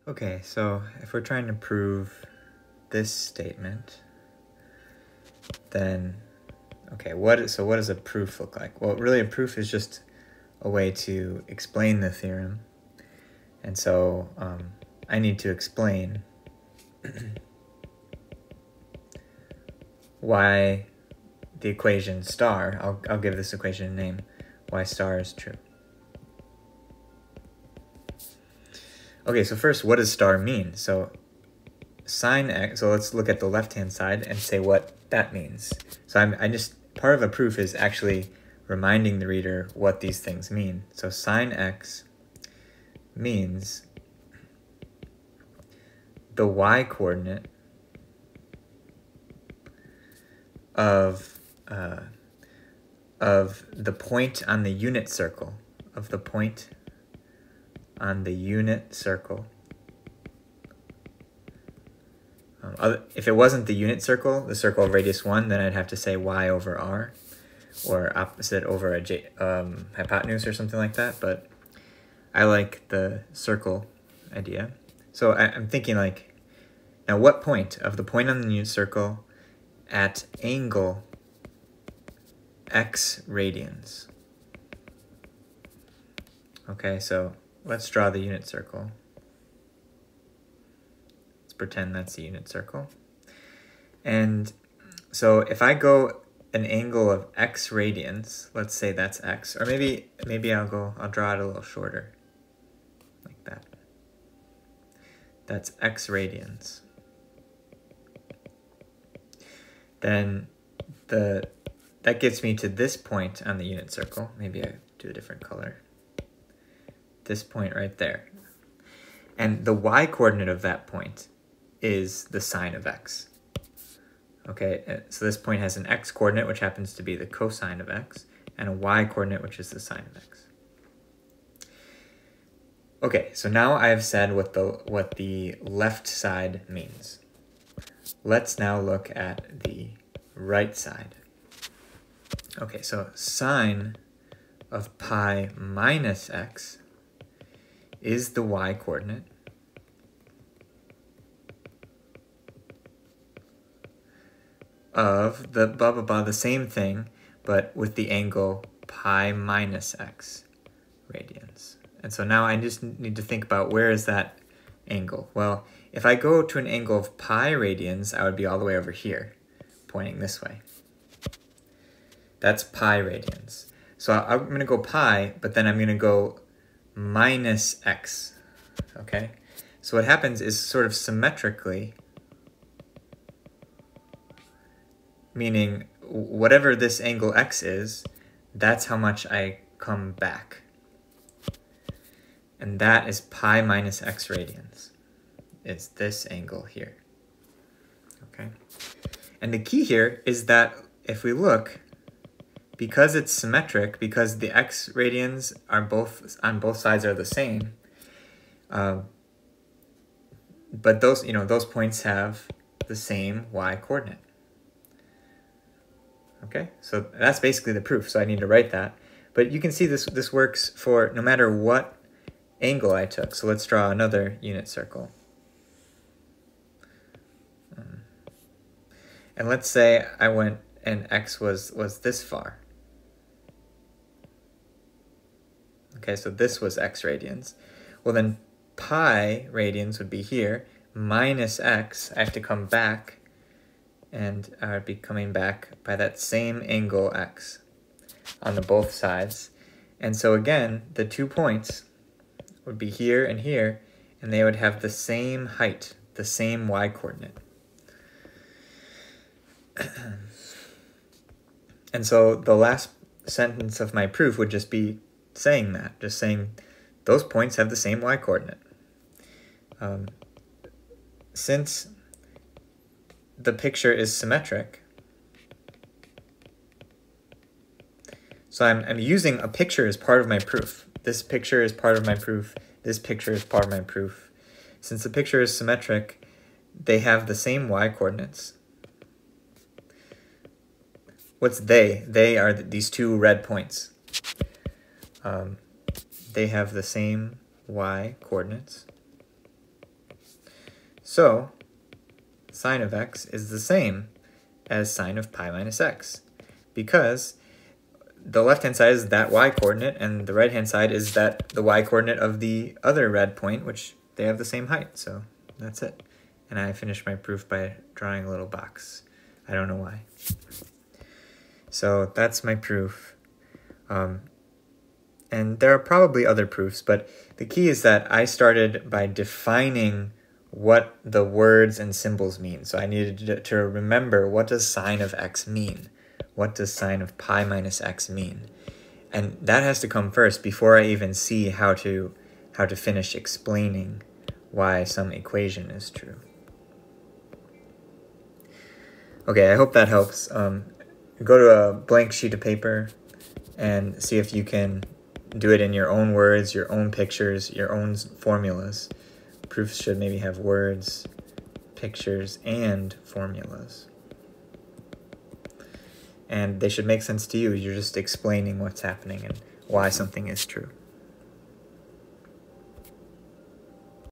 Okay, so if we're trying to prove this statement, then, okay, what does a proof look like? Well, really a proof is just a way to explain the theorem. And so I need to explain why the equation star, I'll give this equation a name, why star is true. Okay, so first, what does star mean? So sine x, so let's look at the left-hand side and say what that means. So part of a proof is actually reminding the reader what these things mean. So sine x means the y-coordinate of the point on the unit circle, if it wasn't the unit circle, the circle of radius 1, then I'd have to say y over r, or opposite over a hypotenuse or something like that, but I like the circle idea. So I'm thinking like, now what point of the point on the unit circle at angle x radians? Okay, so let's draw the unit circle. Let's pretend that's the unit circle. And so if I go an angle of x radians, let's say that's x, or maybe I'll draw it a little shorter, like that. That's x radians. Then that gets me to this point on the unit circle. Maybe I do a different color. This point right there. And the y-coordinate of that point is the sine of x. Okay, so this point has an x-coordinate, which happens to be the cosine of x, and a y-coordinate, which is the sine of x. Okay, so now I have said what the left side means. Let's now look at the right side. Okay, so sine of pi minus x is the y-coordinate of the blah blah blah, the same thing, but with the angle pi minus x radians. And so now I just need to think about where is that angle. Well, if I go to an angle of pi radians, I would be all the way over here, pointing this way. That's pi radians. So I'm going to go pi, but then I'm going to go minus x, okay? So what happens is sort of symmetrically, meaning whatever this angle x is, that's how much I come back. And that is pi minus x radians. It's this angle here, okay? And the key here is that if we look, because it's symmetric, because the x radians are on both sides are the same, but those points have the same y-coordinate. Okay, so that's basically the proof, so I need to write that. But you can see this works for no matter what angle I took. So let's draw another unit circle. And let's say I went and x was this far. Okay, so this was x radians. Well then pi radians would be here, minus x, I have to come back, and I would be coming back by that same angle x on the both sides. And so again, the 2 points would be here, and they would have the same height, the same y-coordinate. And so the last sentence of my proof would just be saying that, just saying those points have the same y-coordinate. Since the picture is symmetric, so I'm using a picture as part of my proof. This picture is part of my proof. This picture is part of my proof. Since the picture is symmetric, they have the same y-coordinates. What's they? They are these two red points. They have the same y-coordinates. So sine of x is the same as sine of pi minus x, because the left-hand side is that y-coordinate, and the right-hand side is the y-coordinate of the other red point, which they have the same height. So that's it. And I finished my proof by drawing a little box. I don't know why. So that's my proof. And there are probably other proofs, but the key is that I started by defining what the words and symbols mean. So I needed to remember, what does sine of x mean? What does sine of pi minus x mean? And that has to come first before I even see how to finish explaining why some equation is true. Okay, I hope that helps. Go to a blank sheet of paper and see if you can do it in your own words, your own pictures, your own formulas. Proofs should maybe have words, pictures, and formulas. And they should make sense to you. You're just explaining what's happening and why something is true.